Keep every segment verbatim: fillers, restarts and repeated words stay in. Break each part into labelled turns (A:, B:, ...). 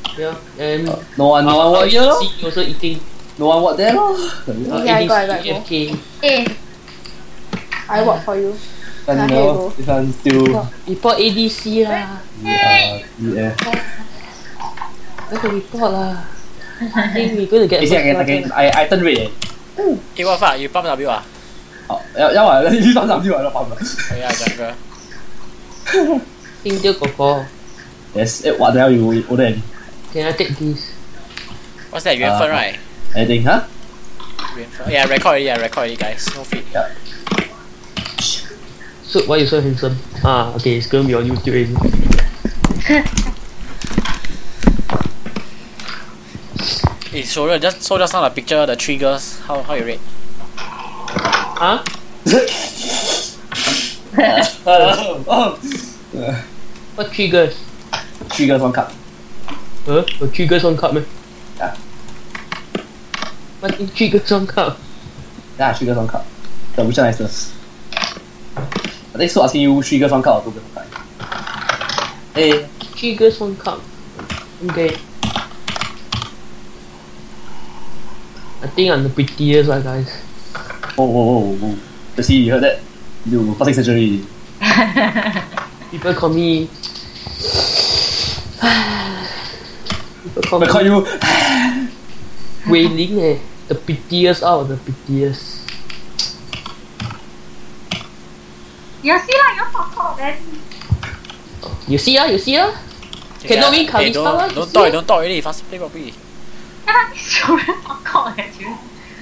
A: Yeah, and
B: uh, no one, no one walk here.
A: C also eating.
B: No one walk there.
A: Uh,
C: Yeah, I got, I got.
A: A D C, F K.
C: Hey, I walk for you.
B: And
C: Nah,
B: you
C: here you
B: know,
C: go.
B: this one still.
A: Report A D C lah.
B: Yeah, yeah.
A: Where to report lah? I think we gonna get.
B: Is it again? Again, I I turn red. Eh.
D: Hey, what fuck? You pump W ah?
B: Oh, yeah, yeah, you pump W, I not pump.
D: Oh yeah, jungle.
A: India Coco.
B: Yes. Eh, what the hell you order? Any?
A: Can I take this?
D: What's that? Yuan Fen,
B: Uh,
D: right?
B: Anything? Huh?
D: Yuan Fen. Yeah, record already. Yeah, record already, guys. No feed.
B: Yeah.
A: So why you so handsome? Ah, okay, it's gonna be on YouTube already.
D: Hey, show just so just now the picture, the three girls. How how you rate?
A: Huh?
B: oh, oh.
A: What triggers?
B: Three girls, one cup.
A: Huh? Got triggers on cup man?
B: Yeah.
A: What in triggers on cup?
B: Yeah, three girls, one cup. So which one is first? I think so asking you three girls, one cup or two girls, one cup. Hey.
A: Triggers on cup. Okay. I think I'm the prettiest lah guys.
B: Oh, oh, oh, oh. You see, you heard that? You plastic surgery.
A: People call me. People call
B: I call
A: me
B: you.
A: Wei Ling eh. The prettiest out of the prettiest.
E: You see lah, you talk talk then.
A: You see ah, you see ah. Cannot win
D: Hey,
A: Kalista lah.
D: don't don't talk, don't talk already. Fast play properly.
E: Yeah, it's true. Talk talk actually.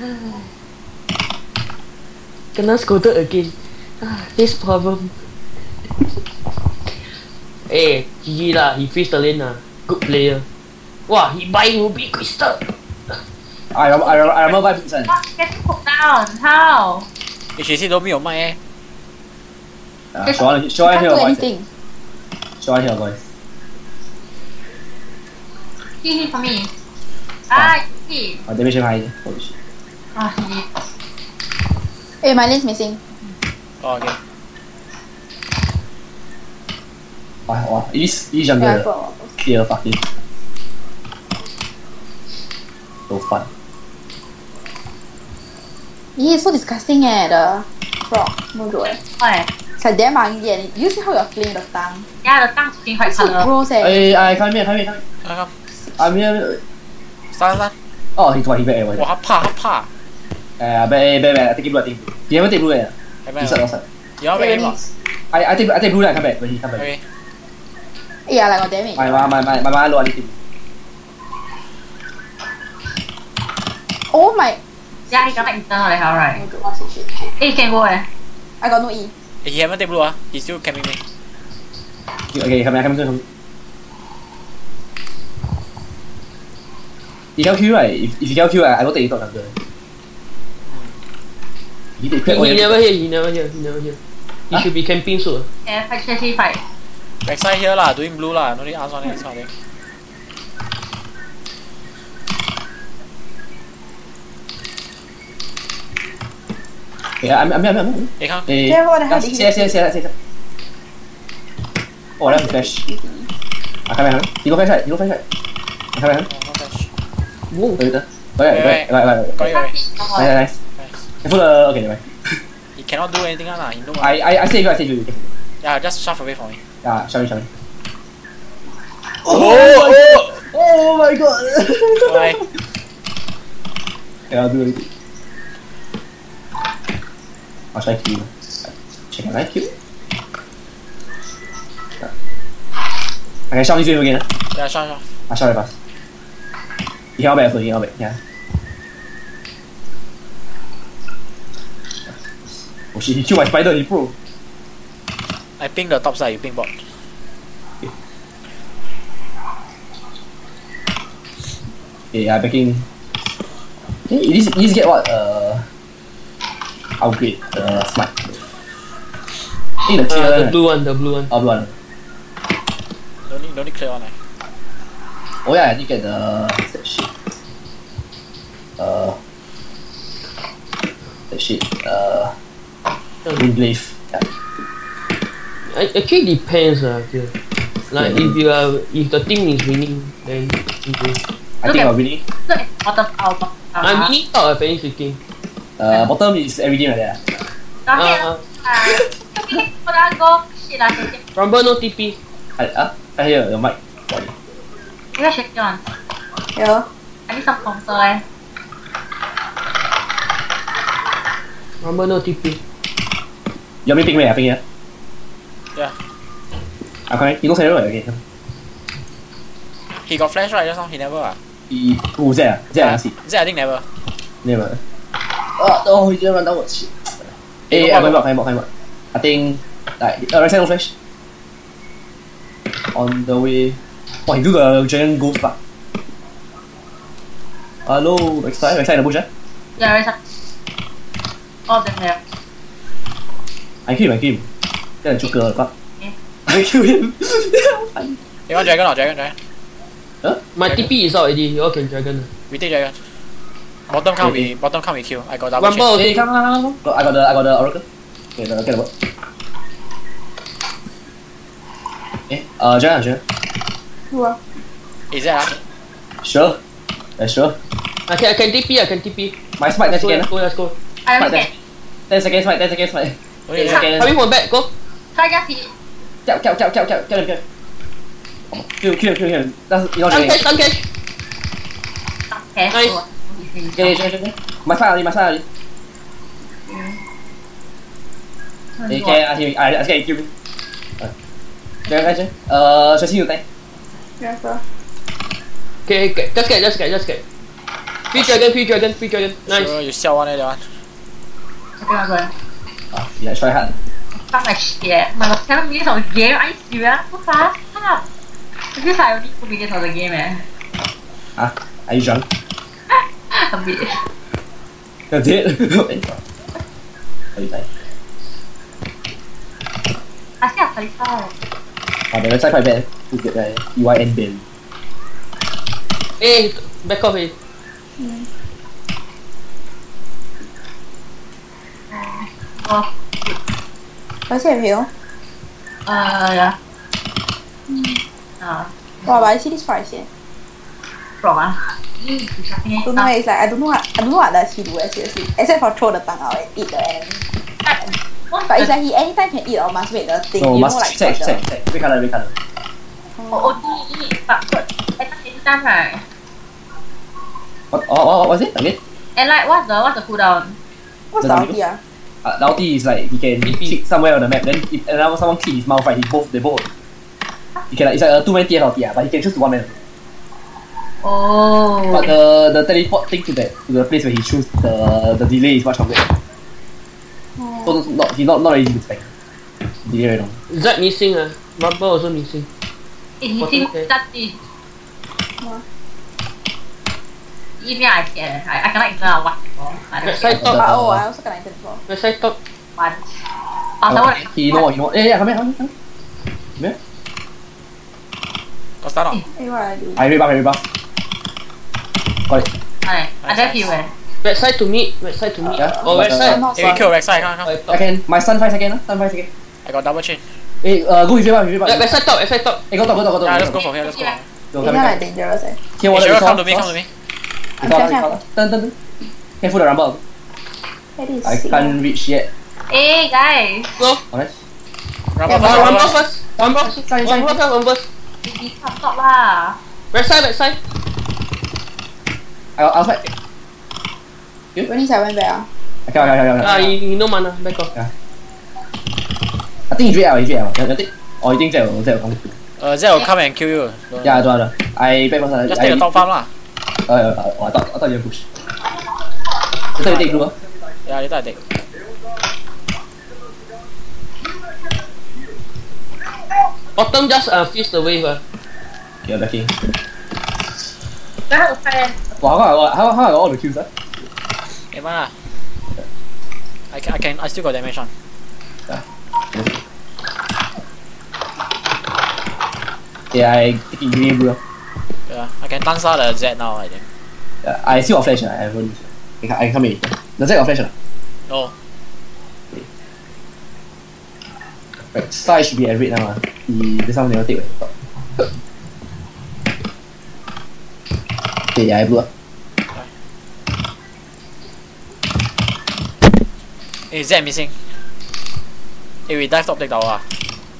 A: Kena scolded again. Ah, this problem. Eh, G G lah. He freeze the lane lah. Good player. Wow, he buy Ruby Crystal.
B: I remember, I remember, I remember five percent.
E: Not getting put down. How?
D: If she say don't be your mic eh.
B: Uh, show on, show on
C: Can't
B: here,
C: do
B: boys.
C: anything.
B: Show on here, boys.
E: He hit for me. Ah, he.
B: Oh, damage high. Holy shit.
E: Ah, he.
C: Hey, my lane's missing.
D: Oh, okay.
B: Wow, wow. It is, it is
C: Yeah, I
B: jungle.
C: forgot.
B: Clear fucking. So fun.
C: Yeah, it's so disgusting eh, the frog. No joke eh.
E: Why?
C: It's like damn ugly and you see how you're playing the tongue.
E: Yeah, the tongue's being white
C: It's so
E: color.
C: gross eh.
B: Hey, I come here, come here, come here.
D: Come, come.
B: I'm here.
D: Start, start.
B: Oh, he's what he back. Eh,
D: 哇，他怕，他怕。
B: Uh, back, back, back. I take blue, I take blue. You haven't take blue yet.
D: 係咩
B: Inside, outside.
D: 有冇
C: Hey,
D: 俾我
B: I, I take, I take blue, then I come back. When he come back.
D: ？OK。
C: Yeah, like got damage.
B: My, my, my, my, my, my low, I need to.
C: Oh my.
E: Yeah, he got internal like how
C: No
E: right?
C: joke, oh, shit, shit.
E: Hey, can go eh?
C: I got no E.
D: He haven't take blue ah. He still camping me.
B: Okay, come here, come here, come here. You can kill right? If, if you can kill, I, I don't take it out jungle. He take
A: He,
B: crap.
A: he never hear, he never hear, he never hear. He
B: Huh?
A: should be camping soon.
E: Yeah, fight, fight, fight.
D: Backside here lah, doing blue lah. No need ask one this kind of thing.
B: Okay, I'm, I'm, I'm, I'm.
D: Hey, come.
B: Hey,
C: Yeah, what the hell
B: yes,
C: did he
B: yes,
C: do?
B: yes, yes, yes, yes. Oh, that's a flash. I come here, he go flash right, he go flash right. I come here,
D: Oh, no flash.
A: Whoa.
B: later. Right, right, right, right,
D: Got
B: right.
D: it, got it.
B: Nice, nice.
D: Nice.
B: Careful, uh, okay, never mind.
D: He cannot do anything lah. He know.
B: I, I, I save you, I save you.
D: Yeah, just shove away from me.
B: Yeah, shall we, shall we?
D: Oh,
B: oh, oh my god!
D: Why?
B: Yeah, I'll do anything. I'll try kill you. Check, can I kill? Yeah. I can shove this wave again. Huh?
D: Yeah, shove, shove.
B: I'll shove it fast. He cannot back also, he cannot back, yeah. Oh shit, he killed my spider, he pro.
D: I ping the top side. You ping bot.
B: Okay, yeah, backing. Hey, it needs, it needs to get what? Uh, upgrade. Uh, smart. Hey, the clear.
A: Uh, the blue one, the blue one.
B: Oh, blue one.
D: Don't need, don't need clear one. Eh.
B: Oh yeah, I need to get the what's that shit. Uh, that shit. Uh, Wind Glaive. Yeah.
A: I, actually depends uh, here. Like if you are, if the team is winning, then you win.
B: I think I'm winning.
E: Look at bottom out. bottom out,
A: I'm
E: ah.
A: winning top of Phoenix fifteen.
B: Uh, bottom is every game like that.
E: Okay.
A: Uh,
E: Ah, okay, wala go. Shit lah, shit.
A: Rumble no T P.
B: I, ah, I hear your mic.
E: You guys shit on.
C: Yeah.
E: I need some counter eh.
A: Rumble no T P.
B: You want me pick me? I pick here.
D: Yeah.
B: I'm coming. You know Sarah? Okay.
D: He got flash right just now. He never ah.
B: He, who's that? Is that I see?
D: Zed I think never.
B: Never. Oh, oh, he didn't run downwards. Shit. Eh, I'm back, I'm back, I'm back. I think, like, uh, right side no flash. On the way. Oh, he do the giant ghost back. Hello, back side, back side in the bush, eh?
E: Yeah, right side. All of them there.
B: I kill him, I kill him. Get a joker, back.
E: Okay.
B: I kill him.
D: You want dragon or dragon? Dragon.
B: Huh?
A: My T P is out already. You all can dragon.
D: We take dragon. Bottom come
B: Okay.
D: we bottom come we kill. I got double
A: Rumble
D: chain.
B: Hey, come, come, come, come. I got the, I got the oracle. Okay, the, get the word. Eh, uh, Giant, Giant.
C: Who ah?
D: Is that ah?
B: Sure. Yeah, sure.
A: I can, I can T P. I can T P.
B: My smite,
A: Let's
B: ten
A: go.
B: seconds.
A: Let's go. Let's go.
E: I
B: Smite,
E: don't get.
B: ten seconds, smite, ten seconds, smite.
D: Only
B: ten
D: that.
B: seconds.
A: Coming from back. Go.
E: Try just hit.
B: Kill, kill, kill, kill, kill, kill him, kill him. Kill, kill, kill him. That's, you know,
A: Stun
B: Giant.
A: catch. Stun catch.
E: Okay.
A: Nice.
E: so, he's
B: Okay, okay, okay. My smite already, my smite already.
E: finished.
B: Okay, I hear me. I, I scared you kill me. Giant, Giant, Giant. Uh, should I see you tank?
C: Yeah, sir.
A: Okay, okay. Just get. Just get. Just get. Free dragon. Free dragon. Free dragon.
D: Sure,
A: Nice.
D: you sell one eh, that one.
E: Okay, I'm going.
B: Ah, yeah, try hard.
E: Fuck my shit. My god, seven minutes of the game? Are you serious? So fast? Come. It feels like only two minutes of the game eh.
B: Ah, are you drunk?
E: A bit.
B: You're dead. How you die?
E: I still have thirty-five.
B: Ah, the website quite bad. Who's that guy? E Y N Ben.
A: Hey, back off. Hey.
E: Oh,
C: Does he have heal?
E: uh, yeah. Uh,
C: Wow, but I see this price here.
E: from ah. Mm,
C: Don't know, it's like I don't know what I don't know what does he do eh, seriously. Except for throw the tongue out and eat the enemy. But it's like he anytime can eat or must wait the thing,
B: No,
C: you
B: must
C: know like
B: check,
C: for
B: check,
C: the-
B: check. Red colour, red colour.
E: Oh, O D, but but at the time right.
B: What, oh, oh, what was it? Again?
E: And like, what's the what's the cooldown?
C: What's
B: The
C: the
B: W?
C: ulti ah?
B: Uh, the ulti is like he can
A: T P.
B: kick somewhere on the map. Then if another someone kick his mouth, right? He both they both. He can like it's like a two man T F ulti, ah, but he can choose to one man.
E: Oh.
B: But the the teleport thing to that to the place where he choose the the delay is much longer. So not he not not really good spec. Delay very long.
A: Zed missing. Ah. Rumble also missing.
E: If he thinks
A: Okay.
E: that is.
C: What?
E: If me, I can. I, I cannot ignore what for. I don't
A: Backside
E: care.
A: top.
C: Ah, oh, I also connected before.
A: Backside top.
E: Once. Oh, so what?
B: He know what he know. Yeah, yeah, come here, come here. Come here.
D: Got stun or?
C: Hey, what are you?
B: I rebuff, I rebuff. Got it.
E: Alright, I don't feel well.
A: Backside to meet. Backside to meet.
B: Yeah.
A: Oh,
C: I'm
A: backside.
C: not
D: Hey, we
C: sorry.
D: kill backside, come, come.
A: Oh,
B: I
A: top.
B: can my stun five second, huh? Stun five second.
D: I got double chain.
B: Hey, uh, go with rebuff, with rebuff.
A: Yeah, backside top. Backside top.
B: Hey, go top, go top, go top.
D: Yeah,
B: go
D: let's
B: top.
D: go from here, let's go.
E: Yeah.
B: Go,
C: It's
B: come
C: not
B: here,
C: like dangerous eh.
B: Here,
D: Hey,
B: water,
D: sure,
B: you
D: come
B: saw?
D: to me, come to me.
B: You saw, you saw. Turn, turn, turn. Careful the rumble.
C: That is
B: I
C: sick.
B: can't reach yet.
E: Hey guys,
A: Go.
B: Alright.
D: Rumble
C: Yeah,
D: first,
A: Uh, Rumble
D: rumble first.
A: first. Rumble first.
B: Sorry, sorry.
A: Rumble first. Rumble first.
E: this stop stop lah.
A: Backside. Backside.
B: I, I was like,
C: When is I went back ah?
B: I can't, I can't, I can't, I
A: Ah,
B: can't.
A: you, you know mana. Back off.
B: I think he's out, he's out. You think? Or you think Zed will, Zed will come?
D: Uh, Zed will come and kill you. Don't-
B: Yeah, I don't know. I back first.
D: Just
B: I,
D: take the top farm lah.
B: Uh, uh, oh, I thought, I thought you were push. I thought you take blue, huh?
D: Yeah, later I take.
A: Bottom just uh, fist the wave. Uh.
B: Yeah, backing.
E: Very hard to find.
B: Wow, how, come I got, how, how I got all the kills, huh?
D: Hey, man lah. I can, I can, I still got damage on.
B: Yeah, I taking green blue.
D: Yeah, I can Tansa the Z now, I think.
B: Yeah, I still got flash, I haven't. I can, I can come in. Does that got flash?
D: No.
B: Right, Star should be at red now. Uh. He, this one never take. Right? Okay, yeah, I blew up.
D: Hey, Z missing. Hey, we dive top take tower ah.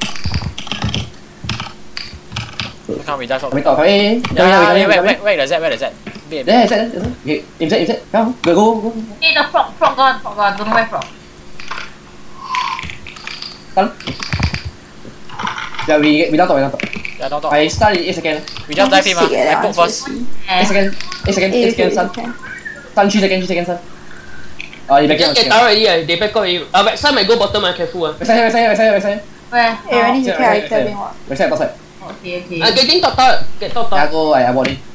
D: Come, we dive top.
B: Coming top, hey.
D: Yeah, yeah, wait, wait, wait, the Z, where the Z? B, B.
B: There, is that, is that? Okay, aim set, aim set. Come, go, go, go.
E: Hey, the frog, frog gone, frog gone. Don't know where frog.
B: Come. Yeah, we we down top, we down top.
D: Yeah, don't talk.
B: I start in eight seconds.
D: We just dive him ah.
C: Sick eh,
D: I
C: that
D: poke
C: one,
D: first.
C: seriously.
B: eight seconds, eight seconds,
C: Eh,
B: eight
C: you can,
B: seconds,
C: you
B: stun.
C: can.
B: Stun three seconds, three seconds, stun. Oh, you back
A: Just
B: in.
A: get tower already, ah. They back up already. Uh, backside might go bottom, ah. Careful, ah.
B: Backside, backside, backside, backside.
E: Where?
C: Eh, Rennie, you
B: Backside,
C: can
B: backside,
C: item what?
B: backside, top side.
E: Oh, okay, okay.
A: Ah, getting top tower. Get top
B: Yeah,
A: tower.
B: go, I, I bought it.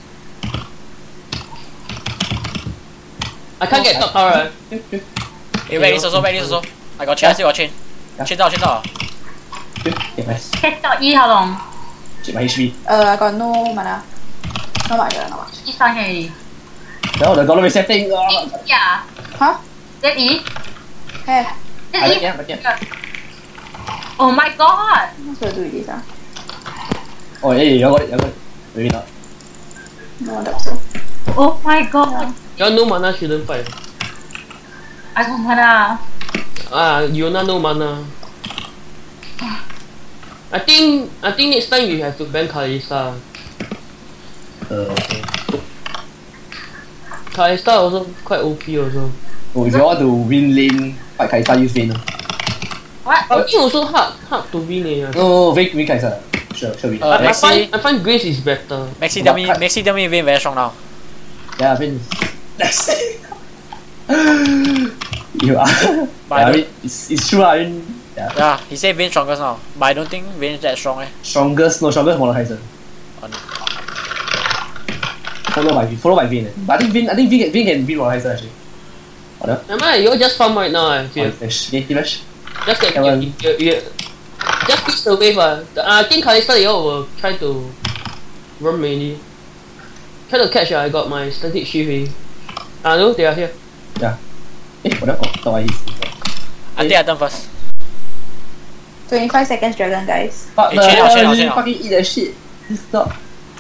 A: I can't get top tower, ah.
D: Hey, wait, this also, wait, this also. I got chain, I still got chain.
B: Yeah.
D: Chain down, chain down.
B: Okay, nice.
E: Catch out E how long?
B: Shit, my H P.
C: Uh, I got no mana. Not much, uh, not much.
E: E stun already.
B: No, the golem is setting. Oh,
E: Yeah.
C: Huh?
E: That E?
C: Hey,
E: That
B: I
E: E?
B: back in, back in.
E: Oh my god!
C: what's going to do with this, ah?
B: Oh, yeah, you got it, you got it. Maybe not.
C: No, that's so.
E: Oh my god!
A: Y'all no mana shouldn't fight.
E: I don't wanna.
A: Ah, Yona no mana. I think I think next time we have to ban Kalista.
B: Uh, okay.
A: Kalista also quite O P also.
B: Oh, if you want to win lane, fight Kaisa, use Vayne.
E: What?
A: I think also hard hard to win eh.
B: No, Vayne, win Kaisa. Sure, sure win.
D: Uh,
A: I, I
D: Maxi-
A: find I find Grace is better.
D: Maxi tell me, Maxi tell me Vayne very strong now.
B: Yeah, Vayne. Next. You are.
D: But I
B: Yeah, I
D: don't-
B: mean, it's, it's true. I mean, yeah.
D: Yeah, he said Vayne strongest now. But I don't think Vayne that strong eh.
B: Strongest, no, strongest Mordekaiser.
D: On-
B: Followed by Vayne, followed by Vayne. But I think Vayne, I think Vayne, Vayne can beat Mordekaiser actually. What the?
A: Never mind, you all just farm right now. I
B: Oh,
A: feel.
B: flash. Okay, flash.
A: Just get
B: Come on.
A: you, you, you, just fix the wave. Uh. I think Kalista you all will try to run mainly. Try to catch. Uh, I got my static shield already. Ah no, they are here.
B: Yeah. Eh, what the? Oh, thought I hit.
D: I think I done first.
C: twenty-five seconds dragon, guys.
B: Fuck
D: Eh,
B: the
D: chain out, chain
B: hell,
D: out,
B: you
D: chain out.
B: fucking eat that shit. This dog.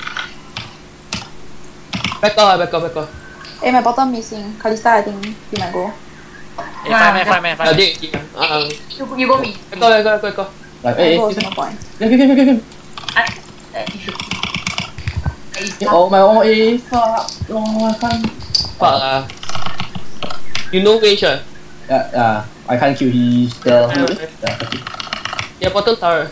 A: Back up, uh, back up, back up.
C: Eh, my bottom missing. Kalista, I think he might go.
D: Hey, five man, five man,
A: Ah,
D: five man.
A: they, yeah. Uh,
E: You, you go me.
A: back up, back up, back up.
B: Like,
C: I
B: eh,
C: go
B: eh,
C: also no point.
B: yeah, okay, okay, okay, okay.
E: I, uh, you should.
B: Eh, oh my, oh, eh, fuck. Oh, I can't.
A: Fuck uh. You know range uh.
B: Yeah, yeah. I can't kill he. The who? Yeah, okay.
A: Yeah, bottom tower.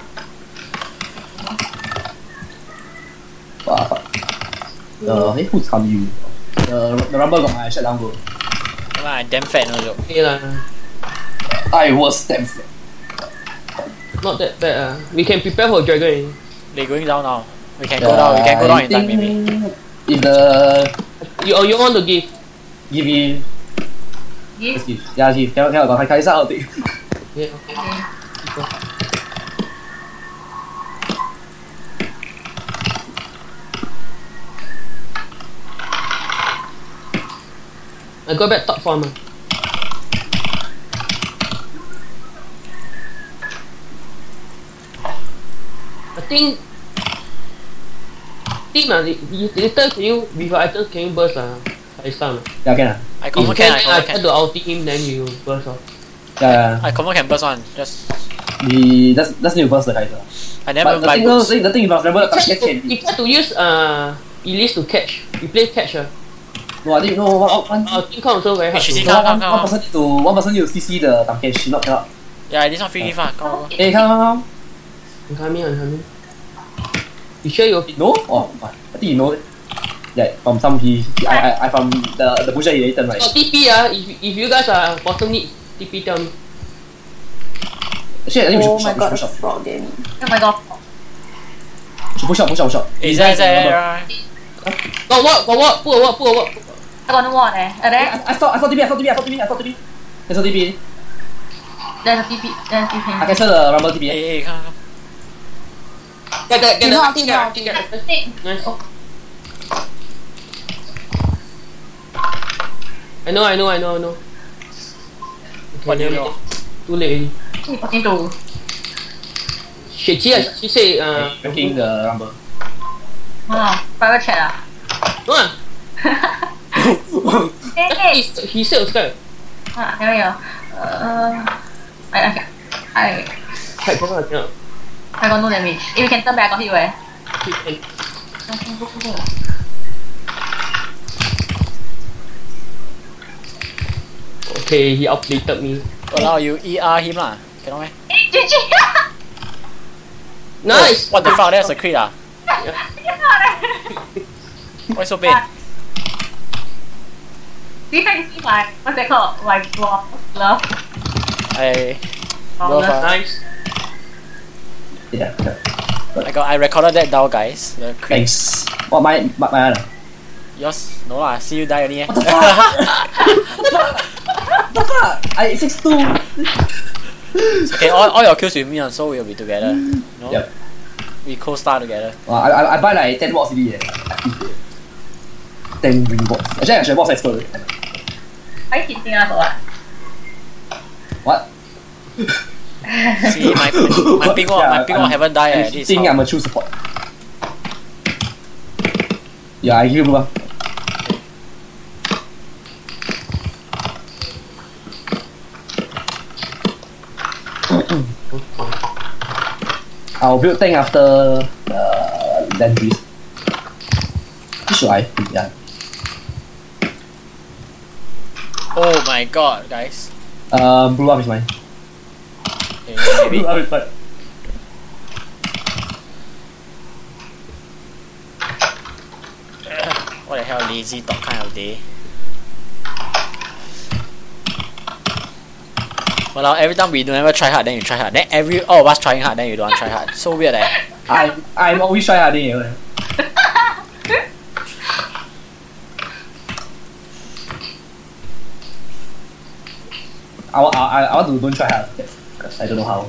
B: Wow, fuck. Uh, hey, who's coming you? The the rumble got my shutdown go.
D: Nah, I damn fat no joke.
A: Okay lah.
B: I was damn flat.
A: Not that bad uh. We can prepare for dragon already.
D: They going down now. We can go down, we can go down in time maybe.
B: If the
A: You, or you want to give?
B: give me,
E: Give.
B: let's give. Yeah, give. Cannot, cannot. Got Kaisa out. Take.
A: Yeah. I go back top farm. Uh. I think team ah, later can you with your items can you burst ah? I stun.
B: Yeah, can ah.
D: I
A: If
D: confirm
A: can,
D: can, I
A: I
D: confirm
A: try
D: can.
A: to ulti him then you burst off.
B: Yeah,
D: I confirm can burst one. Just
B: he that's that's new burst the Kaisa.
D: I never
B: But the
D: buy
B: thing, no,
D: boots.
B: the thing, the thing about remember the
A: Try
B: target
A: to,
B: can.
A: you try to use uh Elise to catch. You play catch ah.
B: No, I think no one one.
A: Uh, team count also very hard.
D: H C
A: to-
D: count.
B: No, one,
D: come,
B: one
D: come.
B: person need to one person need to C C the Tamken. She not cannot.
D: Yeah, this one free gift ah. Come on.
B: Hey, come come come.
A: I'm coming, I'm coming. You sure you
B: No? Oh, I think you know it. Yeah, from some he, he I, I I from the the butcher he later right.
A: got T P ah? If if you guys are bottom need T P tell me.
B: Actually, I think we
C: Oh
B: should
C: my
B: push up,
C: god,
B: push up,
C: frog game.
E: Oh my god.
B: should push up, push up, push up.
D: Hey,
B: You
D: Zai,
B: guys
D: Zai,
B: remember-
D: right.
A: Got what? Got what? Put a what? Put a what?
E: I got no ward eh. Uh,
B: I,
E: there,
B: I saw I saw T P, I saw T P, I saw T P, I saw T P. I saw T P.
E: there's a T P. There's a T P.
B: I cancel the rumble T P.
D: Hey, hey, come, come.
A: Get that, get
C: You know,
A: that.
C: I think
A: Get
C: now-
A: that, get that.
E: Stick.
A: Nice. I know, I know, I know, I know. Okay,
D: What do you
A: never
D: know?
A: mind. Too late already.
E: Fucking two.
A: She, she, she say, uh,
B: Breaking the rumble.
E: Oh, private chat ah.
A: 啊，
E: Hey.
A: he said sky.
E: Ah, there we go. Uh, I, okay. I,
A: I cannot, cannot.
E: I got no damage. If you can turn back, I got hit where?
A: He- Okay, he updated me.
D: Walao, you E R him lah. Cannot meh?
E: Hey, G G!
A: Nice!
D: What the fuck? That's a crit ah. Why so bad?
E: Do you guys see my, what's that called? My block love.
D: I
E: Oh,
D: Love,
E: love.
D: ah.
A: Nice.
B: Yeah. yeah.
D: I got I recorded that down, guys. The crit.
B: Thanks. What my my my other?
D: Yours no lah. See you die only. Eh.
B: What the fuck? What the fuck? I six two.
D: Okay, all, all your kills with me, and so we'll be together. No?
B: Yep.
D: We co-star together.
B: Wow, I, I I buy like ten box C D. Eh. Ten ring box. Actually, I should box expert.
E: Are you hitting us or what?
B: What?
D: See, my my ping wall, my ping wall haven't died. Eh.
B: I
D: This is
B: think
D: how-
B: I'm a true support. Yeah, I give you blue bar. I'll build tank after uh, land breeze. Should I? Yeah.
D: Oh my god, guys.
B: Um, blue up is mine.
D: Okay, maybe.
B: Blue up is mine.
D: What the hell, lazy dog kind of day. Well, every time we don't ever try hard, then you try hard. Then every all of us trying hard, then you don't want to try hard. So weird, eh?
B: I I'm always try hard. Eh. I, wa- I, I want to don't try hard. Cause I don't know how.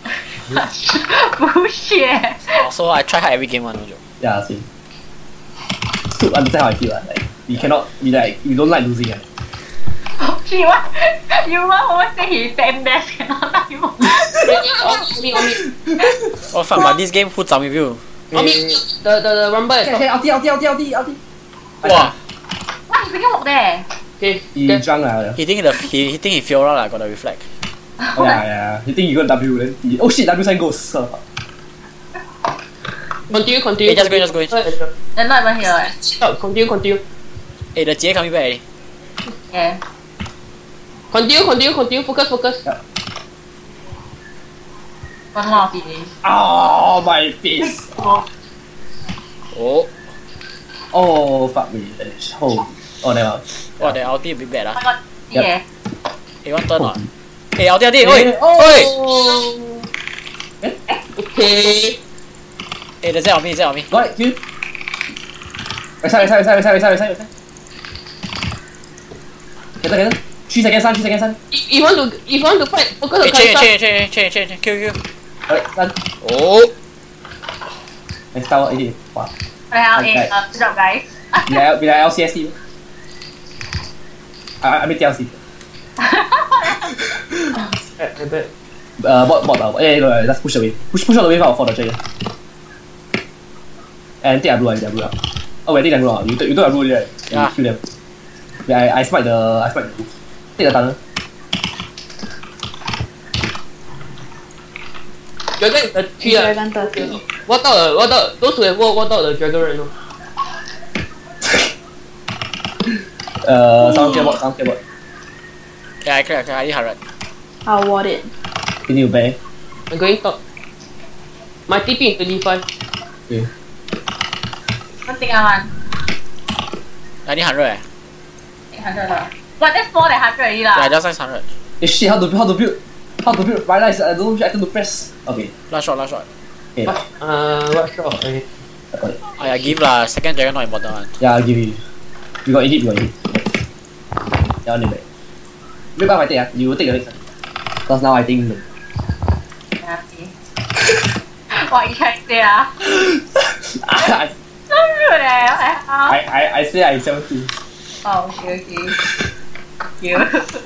E: Bullshit.
D: Also, I try hard every game, one no joke.
B: Yeah, same. To understand how I feel. Uh. Like you cannot be like you don't like losing. Uh.
E: She what? You want almost say he ten best cannot like you.
A: On me, on me.
D: Oh fuck, but this game who's with you?
A: On me. The, the, the rumble is
B: Okay,
A: top.
B: okay, ulti, ulti, ulti, ulti, ulti.
D: Wow,
E: What? He freaking walk there.
A: Okay,
B: He
A: that-
B: drunk lah.
D: he think the he, he think he Fiora lah, got the reflect.
B: Oh, yeah, yeah. You think you got W then? He, oh shit, W sign goes. So,
A: continue, continue.
D: Hey, just go, just go.
E: They're not even here. Eh?
A: Stop, continue, continue.
D: Hey, the Jie coming back already.
E: Yeah.
A: Continue, continue, continue. Focus, focus.
E: One more finish.
B: oh my face.
E: Oh.
D: Oh,
B: Oh fuck me. Finish. Oh, oh never.
D: wow, the ulti a bit bad
E: Oh
D: ah.
E: my god.
B: Yep.
E: Yeah.
D: Hey, one turn ah. Hey, ulti, ulti, oi,
B: Hey, oh.
D: oi.
A: Okay.
D: Hey, the Z on me, Z on me.
B: Got it, kill. Right side, right side, right side, right side, right side, right side. Get it, get it. Three seconds, sun, three seconds, sun.
A: If you want to, if you want to fight, focus
D: Hey,
A: on
D: change,
A: Kaisa.
D: change, change, change, change, change, kill, kill.
B: Alright, sun.
D: Oh,
B: Next tower, eighty. Wow.
E: Well,
B: Okay.
E: eh, uh, good job, guys.
B: Be like, be like L C S team. I, I mean T L C.
A: I bet.
B: Uh, bot, bot, bot. Yeah, no, no, let's push away. Push, push all the way for, for the dragon. And take a blue, take a blue. Oh wait, take a blue. Uh. You took, you took a blue, right? You
D: Yeah.
B: kill them. Yeah, I, I smite the, I smite the blue. Take the tunnel.
A: Dragon is the three. ah.
C: Dragon thirty.
A: What out, uh, what out, those who have what, what out the dragon right now.
B: Uh, sound care bot, sound care bot.
D: yeah, I clear, I clear, I need hundred.
C: I'll ward it.
B: You need to pay.
A: I'm going top. My T P is twenty-five.
B: Okay.
E: One thing I want.
D: I need hundred eh.
E: eight hundred lah. But that's more than one hundred already lah.
D: Yeah, just nice hundred.
B: Eh shit, how to, how to build? How to build? Realize I don't know which item to press. Okay.
D: Last shot, last shot.
B: Okay.
A: What? Uh, what shot? Okay.
B: I got it.
D: Oh yeah, give lah. Second dragon not important one.
B: Yeah, I'll give you. You got hit, you got hit. Yeah, I'll name it. Wait, back my take, ah. You will take the next one. Because now I think.
E: Yeah, see. What you trying to say ah?
B: I,
E: So rude eh. What the hell?
B: I, I, I say I seventy.
E: Oh, okay, okay. You.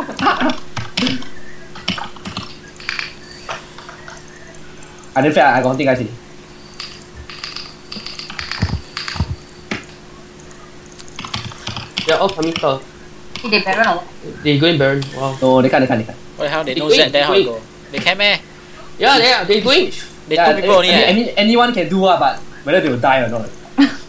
B: I didn't fail, I got hunting guys in.
A: They're all coming top.
E: Is they Baron or what?
A: They going Baron. Wow.
B: No, they can't, they can't, they can't.
D: What the hell? They
A: They
D: know
A: going,
D: Z there how
A: they
D: to go. They can meh?
A: Yeah, they are. They going.
D: They
B: Yeah,
D: two people only
B: any,
D: eh.
B: any, anyone can do what, but whether they will die or not.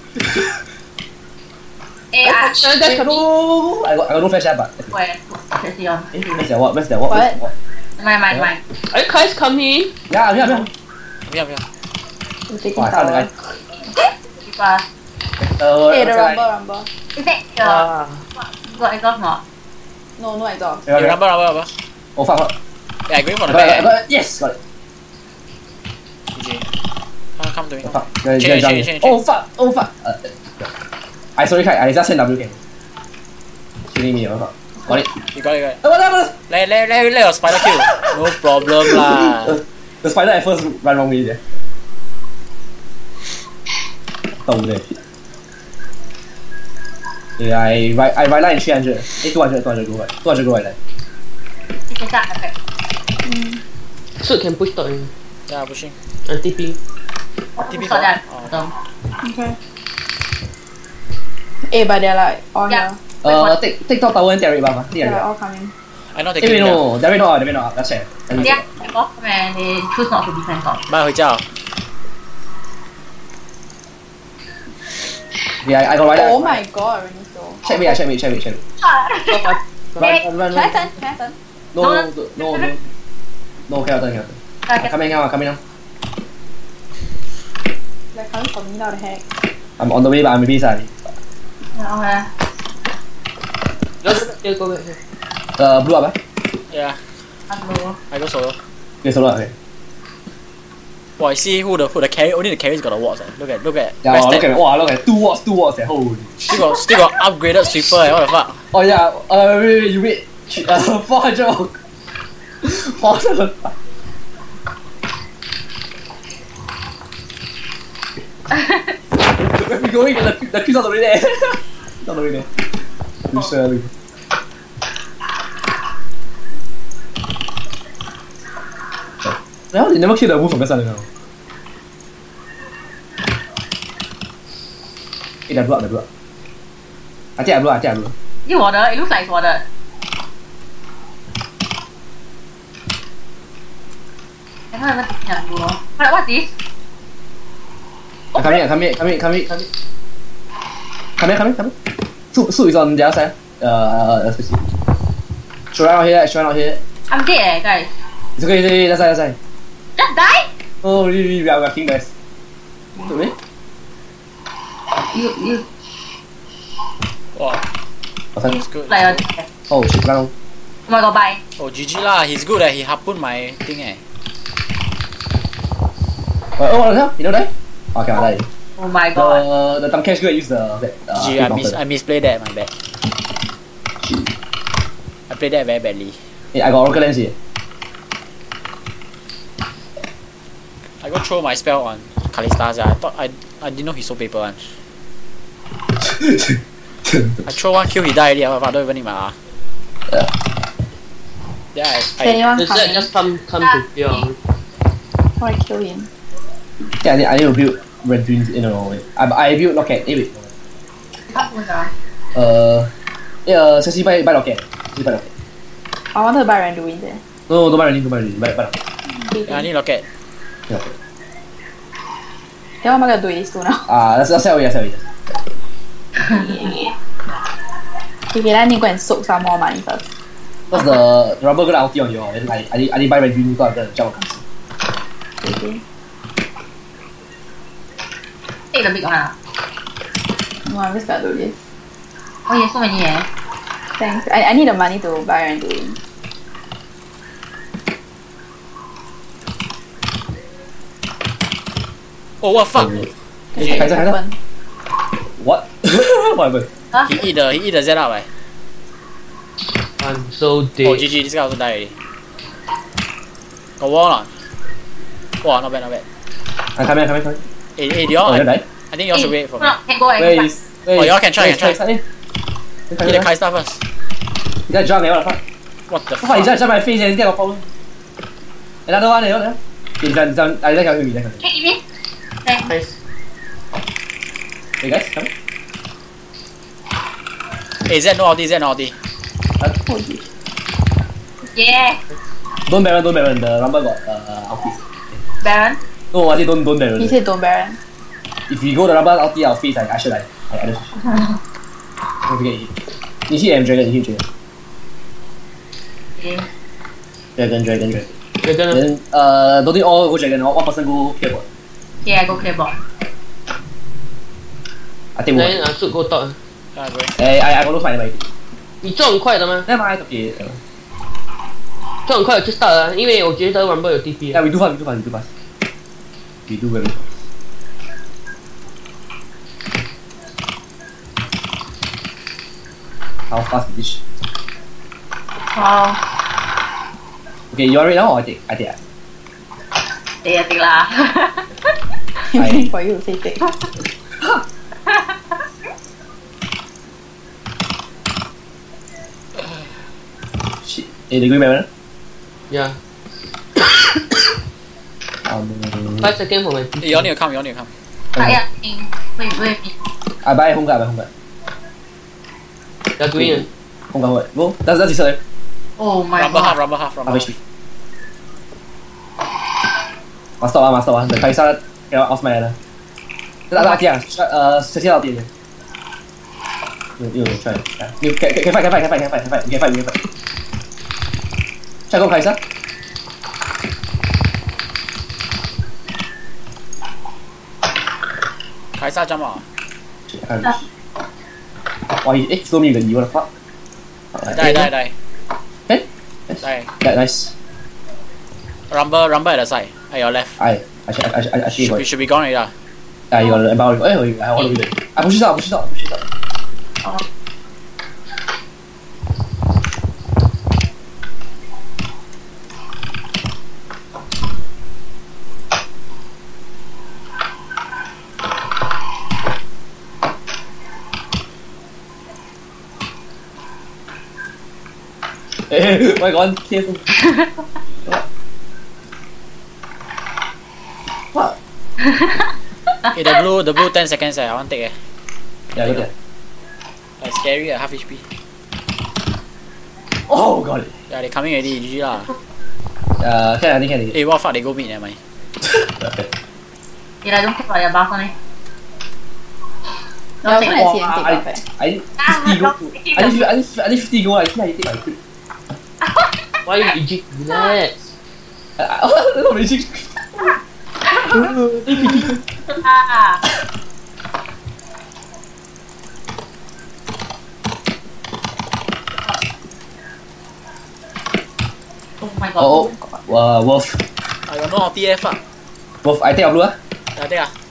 E: Eh, ah,
A: Uh, that's
B: No, I got, I got no flash yet, but.
E: where? Let's see on.
B: Eh, where's their what? Where's their what? Where's their what?
E: Mine, mine, mine.
A: Are you guys coming?
B: Yeah, yeah, yeah.
D: Yeah, yeah.
C: We're taking
B: Wow, I found the
C: tower.
B: guy.
E: Keeper.
B: Uh,
C: Hey, the
B: what's the guy?
C: rumble, rumble.
E: Is that the...
A: Ah.
E: You got exhaust not?
C: No, no exhaust.
B: Yeah,
D: You
B: yeah.
D: rumble, rumble, rumble.
B: Oh, fuck, fuck.
D: Yeah, I'm going for
B: I
D: the
B: got it, I
D: back.
B: got it. Yes, got it.
D: G G. Come, come to me.
B: Oh, fuck. Yeah,
D: Change,
B: yeah,
D: change,
B: yeah.
D: change,
B: Oh, fuck. Oh, fuck. Uh, I sorry, I just sent W K. Shooting me, oh, fuck. Got it.
D: You got it, you got it.
B: Oh, what happened?
D: Let, let, let, let your spider kill. No problem lah.
B: The, the spider at first run wrong way there. Oh, there. Yeah, I right, I right line three hundred. Eh, two hundred, two hundred go right. two hundred go right line.
E: It's a dark effect.
A: So can push top. eh?
D: Yeah, pushing.
A: And T P.
D: T P
E: Who's got that?
D: Oh.
E: Bottom.
C: Okay. Eh, but they're like all
E: Yeah.
C: here.
B: Uh, take take top tower and Derek buff. Take
C: They're
B: Derek.
C: like all coming.
D: I know they
B: Eh, wait,
D: can
B: no, Derek not, Derek not. Let's check. Let me
E: They
B: check.
E: are off and they choose not to defend top.
D: 买回家了。
B: Yeah, I, I got right line.
C: Oh my god, already so.
B: Check me, check me, check me, check me.
A: Run, run, run,
C: Can I
A: run.
C: turn? Can I turn?
B: No, no, no, no, no. No, cannot turn, cannot turn.
E: Okay.
B: Coming now, coming now.
C: They're coming for me now, the heck.
B: I'm on the way, but I'm maybe sorry.
E: Okay.
A: Go back here, go back here.
B: Uh, blue up, eh?
D: Yeah,
E: Hello.
D: I go solo.
B: Okay, solo, okay.
D: Wow, I see who the who the carry. Only the carry's got the wards. Eh. Look at look at.
B: Yeah,
D: Rest
B: wow, look
D: stat.
B: at wow, look at two watts, two watts, eh? Holy.
D: Still got still got upgraded sweeper. Eh. What the fuck?
B: Oh yeah, uh, wait, wait, you wait. Uh, four hundred. four hundred. Where we going? The the queue's not the way there. Not the way there. You sure? Look. No, they never kill the wolf from the sun now. Hey, they blew up, they blew up. I think I blew up, I think I blew up.
E: Is it water? It looks like it's water. I'm not even thinking of blue. What, what's this?
B: I'm coming, I'm coming, coming, coming, coming. Come here, come here, come here. Su, Su is on the other side. Uh, uh, let's see. Should out here, should out here.
E: I'm dead, eh, guys.
B: It's okay, it's okay, that's right, that's right.
E: Just die?
B: Oh, really, really, we are, we are king guys. To me?
E: You, you,
D: Wow,
B: What's that?
D: that's good.
E: like a dead.
B: Oh shit, run.
E: Oh my god, bye.
D: Oh, G G lah. He's good. Eh. He harpoon my thing. Eh.
B: Uh, oh, what the hell? You don't die? Okay, I died.
E: Oh my god.
B: The, the Tamkesh go use the... that, Uh,
D: G G. I mis I misplayed that. My bad. I played that very badly.
B: Hey, I got Oracle Lens here.
D: I go throw my spell on Kalista. Yeah. I thought I I didn't know he sold paper one. I throw one kill, he die already. I don't even need my R.
B: Yeah.
D: Yeah, I,
C: Is
D: I,
C: anyone
A: Does that
C: coming?
A: just come come to here?
C: Oh, I kill him.
B: Yeah, I need, I need to build red dreams in a way. I, I built Locket. Hey, wait.
E: What was that?
B: Uh, yeah, Sassy buy, buy Locket. Sassy buy Locket.
C: I wanted to buy Randuin there.
B: No, no, don't buy Randy, don't buy Randy. Buy, buy Locket.
C: Okay,
D: yeah, I need locket.
B: Yeah, okay.
C: then what am I gonna do with these two now?
B: Ah, let's, let's sell it, let's sell it.
C: Okay, then I need to go and soak some more money first.
B: What's the, the rubber gonna ulti on you? Then I, I, need, I need buy red dream, so I'm gonna jump on Kamsi.
C: Okay.
E: Take the big one. Ah.
C: No, I'm just gonna do this.
E: Oh, yeah, so many, eh.
C: Thanks. I, I need the money to buy Randuin.
D: Oh, what fuck?
B: Okay.
C: Can
B: Hey,
C: I
B: Kaiser, Kaiser.
C: open?
B: What? What happened?
E: Huh?
D: He eat the he eat the Z up. Eh.
A: I'm so
D: Oh,
A: dead.
D: G G. This guy also died already. Got wall or not? Wow, not bad, not bad.
B: I'm coming, I'm coming, coming.
D: Hey, hey, do y'all?
B: Oh,
D: I,
B: you die?
D: I think y'all should wait for me.
E: No, can go and
B: Where
E: fight.
B: is... Where
D: Oh,
B: is...
D: y'all can try,
B: where
D: can
B: is
D: try.
B: Kai?
D: Eat the Kai stuff first.
B: You got drunk, eh? What the fuck?
D: What the
B: What the fuck? You
D: fuck?
B: just jump my face and get a problem. Another one, eh? What the hell? Okay, this one, this one... I just can't hear me, I can't hear me.
E: Hey, give me. Thanks.
A: Nice.
B: Hey guys, come.
D: A Z no ulti, Z no ulti.
E: Yeah.
B: Don't Baron, don't Baron. The Rumble got uh, ulti.
E: Baron.
B: No, I say don't, don't Baron.
C: He said don't Baron.
B: If we go the Rumble ulti, I'll face like I should like. I, I don't. Don't forget it. You hit M Dragon, you hit Dragon.
E: Okay.
B: Dragon, Dragon, Dragon.
A: Dragon.
B: Then uh, don't think all go Dragon. One person go clear board.
E: Yeah, I go clear bot.
B: I think
A: Then
B: one.
A: I should go top.
D: Yeah, go.
B: Eh, I I got no fight anyway.
A: 你做很快的吗？
B: Never mind, okay.
A: 做很快就 start 了，因为我觉得 Rumble 有 T P。
B: Yeah, we do fast, we do fast, we do fast. We do very fast. How fast is this?
E: Wow.
B: Okay, you want it now or I take? I take.
E: Take take lah.
C: Waiting for you to say take.
B: Shit. Eh, they going back,
A: Yeah.
B: Um,
A: Five seconds for my T
D: Hey,
A: P.
D: you all need to come, you all need to come.
E: Ah, yeah. Wait, wait.
B: I buy home guard, I buy home guard.
A: They're doing it.
B: Home guard, what? Go. That's that's it.
E: Oh my
D: Rumble half,
E: god.
D: rumble half, rumble
B: Half
D: half.
B: H P. Must stop, ah, must stop, ah. The Kaisa cannot off my other. That's lucky, ah. Uh, secure out there. You, you try. Yeah. You can, can, can fight, can fight, can fight, can fight, can fight. You can fight, you can fight. Try go Kaisa.
D: Kaisa jump out.
B: Shit, I can't reach. Why? Eh, slow me with the E. What the fuck?
D: Die, die, die.
B: Eh?
D: Die.
B: Yeah, nice.
D: Rumble, rumble at the side. At your left.
B: I, I should, I should, I should
D: Should,
B: go.
D: we should be gone already lah.
B: Yeah, you got the empower. Eh, wait, I want to do it. I push it out, push it out, push it out. Eh, my god, careful. What?
D: Hey, the blue, the blue ten seconds eh. I want take eh.
B: Yeah, look at.
D: Like scary at half H P.
B: Oh, got it.
D: Yeah, they coming already. G G lah.
B: Uh, can I think can I
D: Hey, what fuck? They go mid never mind.
E: Yeah, I don't care about your buff on it.
C: Yeah, I was
E: Don't take
C: gonna
E: it.
C: see him take off, eh.
B: I need fifty gold. I need I need I need fifty gold. I think I take my crit.
A: Why you reject? Relax.
B: I I not raging.
E: Ah. Oh my god.
B: Oh, uh, Wolf,
D: I got no ulti eh, fuck.
B: Wolf. I take a blue. Ah.
D: Yeah, take ah.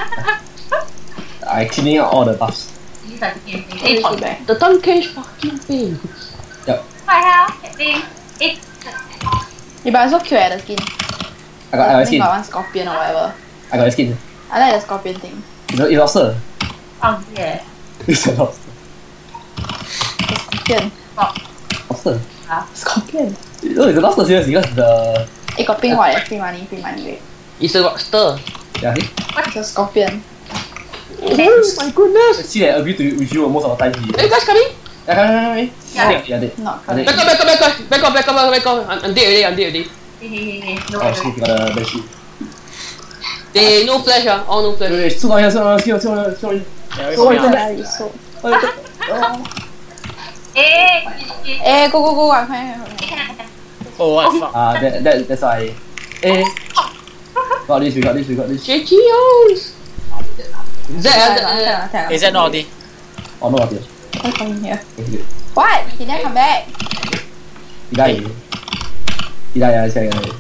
B: I cleaning out all the buffs.
E: These are the same thing.
C: Hey,
E: Eight
C: put
E: points.
C: back.
A: The thumb cage fucking pain.
B: Yep.
E: What the hell? I think eight.
C: Yeah, but I'm so cute at the skin.
B: I got I got
C: I think
B: skin.
C: got one scorpion or whatever.
B: I got a skin.
C: I like the scorpion thing.
B: It's a it's a lobster.
E: Oh yeah.
B: It's a lobster.
C: The scorpion.
B: Lobster.
C: Scorpion.
B: No, it's a lobster seriously because the
C: It got pink what? Free money, free money, wait.
A: It's a rockster.
B: yeah. See,
C: It's a scorpion.
A: Oh my goodness.
B: see, I agree to with you most of the time. He,
A: Are you guys coming?
B: yeah, come, come, come, come.
E: Yeah.
B: Yeah, yeah, yeah.
C: Not
B: I think.
A: Back up, back up, back up, back up, back up, back up. I'm, I'm dead already, I'm dead already.
E: Hey, hey, hey, hey. No,
B: Oh shit, you got a bad shit.
A: They no flash, ah, all no
B: Wait,
A: flash.
B: wait, still not here, still not here, still not here, still not here.
D: Yeah, wait
B: Oh,
D: for me
B: it's
D: ah.
B: a-
C: Yeah, you so.
B: Oh,
E: Hey, hey,
C: Eh, go, go, go, I'm coming, I'm coming.
E: hey.
D: Oh, what fuck?
B: Ah, that, that, that's why. Eh, got this, we got this, we got this.
A: J G Os. Z,
C: Tag,
A: Z,
C: tag,
D: Is that not ulti?
B: Oh, no, not here.
C: I'm coming here.
B: Okay, good.
C: What? He never come back.
B: He died. He died, yeah, yeah, yeah.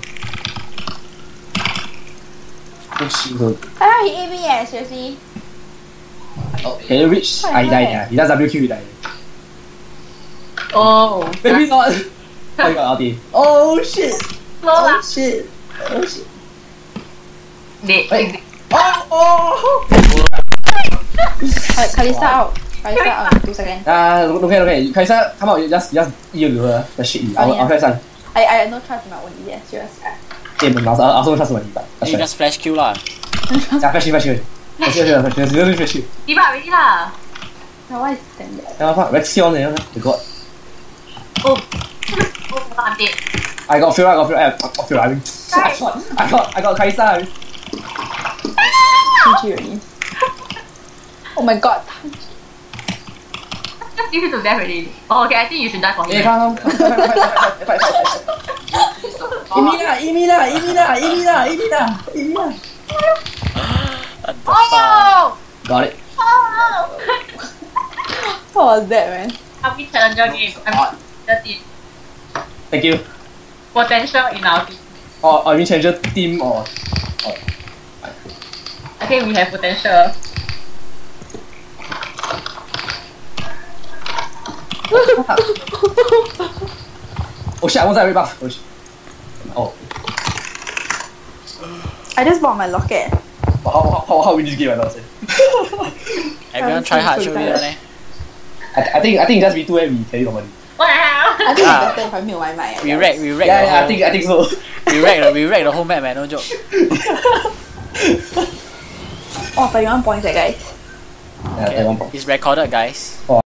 B: Oh shit, so.
C: Ah, he ate me eh, seriously.
B: Oh, can you reach? Ah, he died, yeah. He does W Q, he died.
E: Oh.
B: Maybe not. Oh, you got R T. Oh shit.
E: Slow
B: Oh
E: lah.
B: shit. Oh shit.
E: Wait,
B: Wait. Oh, oh.
C: Alright, Kalista out. Kalista out in two seconds.
B: Ah, okay, okay. Kaisa, come out. You just, just eat you her. The shit. I'll, I'll try some.
C: I, I have no trust in my own E, yeah, serious.
B: Eh, I also, I also trust my but that's
D: You
B: right.
D: just flash kill lah.
B: Yeah, flash you, flash you. Flash you, flash you, flash you, flash you.
E: give up already lah.
C: Now why is ten there?
B: Yeah, fuck, Rexion, you know, the god.
E: Oh, oh, I'm dead.
B: I got Fiora, I got Fiora, I got Fiora, I mean, I got, I got, I got Kaisa.
C: G G already. Oh my god.
E: Just give it to death already. Oh, okay, I think you should die for
B: Hey,
E: him.
B: come, come, fight, fight, fight, fight, fight, fight. Emina, Emina, Emina, Emina, Emina, Emina.
D: What the fuck?
E: Oh!
B: Got it.
E: Oh!
C: What was that, man?
E: I'll be challenger game. I'm thirteen.
B: Thank you.
E: Potential in our team.
B: Or, I mean, change your team or, or
E: I think we have potential.
B: oh shit, I want that red buff. Oh shit. Oh.
C: I just bought my locket.
B: How, how, how, how win this game, I don't say.
D: Everyone try hard, should be there.
B: I, I think, I think just be two and we carry normally.
E: What the hell?
C: I think
D: Ah.
C: it's better if I mute my mic.
D: We wreck, we wreck
B: Yeah,
D: the
B: yeah, I
D: whole,
B: think, I think so.
D: we wreck, the- we wreck the whole map, man. No joke.
C: Oh, thirty-one points, eh, guys.
B: Yeah, yeah, one point.
D: It's recorded, guys.
B: Oh,